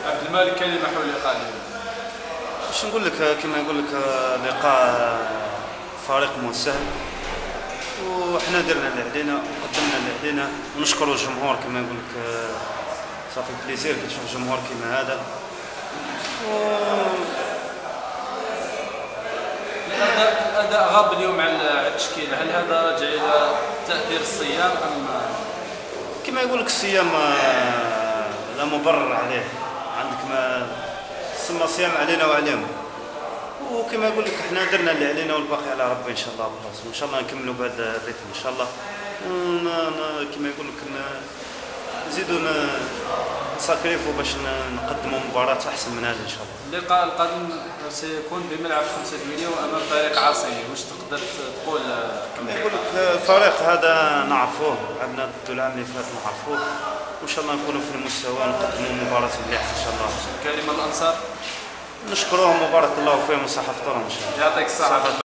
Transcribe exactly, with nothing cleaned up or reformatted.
عبد الملك كلمه حول اللقاء اليوم. باش نقول لك كما يقول لك لقاء فريق مو سهل، وحنا درنا اللي علينا وقدمنا اللي علينا، ونشكروا الجمهور كما يقول لك. صافي بليزير كي تشوف جمهور كيما هذا. الاداء الاداء غاب اليوم على التشكيله، هل هذا راجع الى تاثير الصيام ام كما يقول لك الصيام لا مبرر عليه، عندك ما سما صيام علينا وعليهم، وكما يقول لك احنا درنا اللي علينا والباقي على ربي ان شاء الله خلاص، وان شاء الله نكملوا بهذا الريتم ان شاء الله. كما يقول لك نزيدوا نساكريفو باش نقدموا مباراة احسن من هذا ان شاء الله. اللقاء القادم سيكون بملعب خمسة جويلية وامام فريق عاصمي، واش تقدر تقول؟ كما يقول لك الفريق هذا نعرفوه، لعبنا ضده العام اللي فات نعرفوه، وان شاء الله نكونوا في المستوى ونقدموا مباراة مليحة ان شاء الله. كلمة الانصار. نشكروهم وبارك الله فيهم وصحة فطورهم ان شاء الله. يعطيك الصحة.